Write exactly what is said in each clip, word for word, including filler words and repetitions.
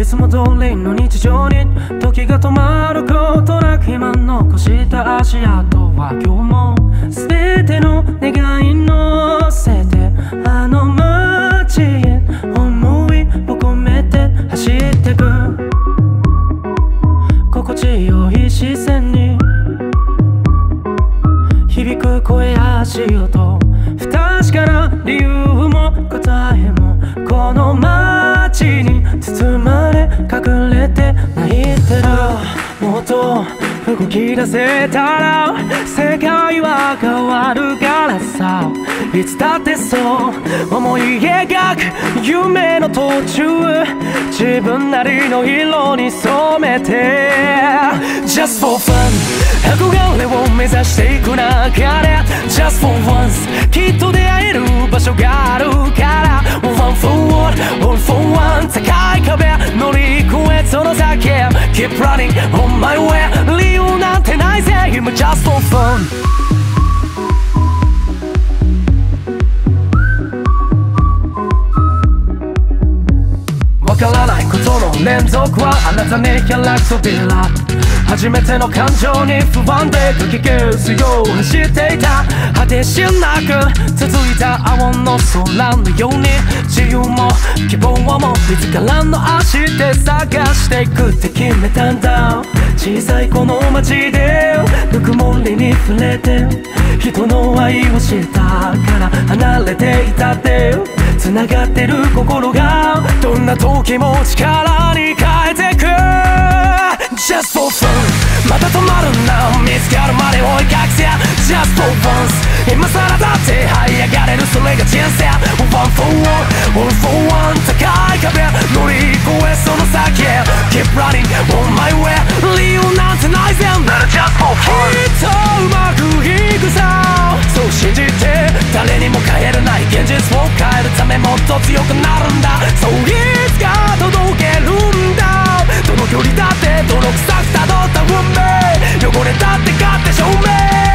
いつも通りの日常に時が止まることなく今残した足跡は今日も全ての願い乗せてあの街へ思いを込めて走ってく心地よい視線に響く声や足音不確かな理由も答えもこの街に包まれ隠れて泣いてるもっと動き出せたら世界は変わるからさいつだってそう思い描く夢の途中自分なりの色に染めて Just for fun 憧れを目指していく中で Just for once きっと出会える場所があるから One for all, all for one 高い壁乗り越えその先 Keep running on my way 理由なんてないぜ今 Just for funわからないことの連続はあなたに開く扉初めての感情に不安でかき消すよう走っていた果てしなく続いた青の空のように自由も希望も自らの足で探していくって決めたんだ小さいこの街でぬくもりに触れて人の愛を知ったから離れていたって繋がってる心がどんな時も力に変えてく Just for fun また止まるな見つかるまで追いかけて Just for once 今さらだって這い上がれるそれが人生 One for all, all for one 高い壁乗り越えその先 Keep running on my way 理由なんてないぜなら Just for fun きっとうまくいくさそう信じて誰にも変えれない現実を変えるためもっと強くなるんだそういつか届けるんだどの距離だってどの草くたどった運命汚れたって勝手証明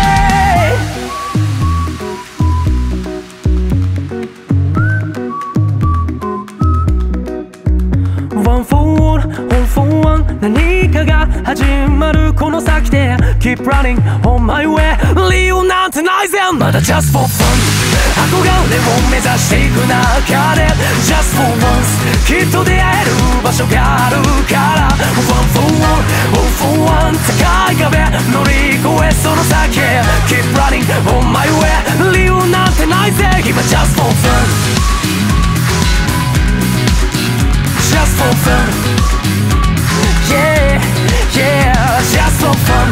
One for all, all for one 何かが始まるこの先で Keep running on my way 理由なんてないぜまだ Just for fun 憧れを目指していく中で Just for once きっと出会える場所があるから One for all, all for one 高い壁乗り越えその先 Keep running on my way 理由なんてないぜ今 Just for fun Just for fun Yeah, yeah Just for fun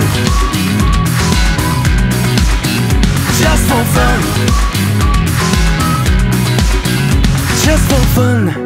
Just for fun Just for fun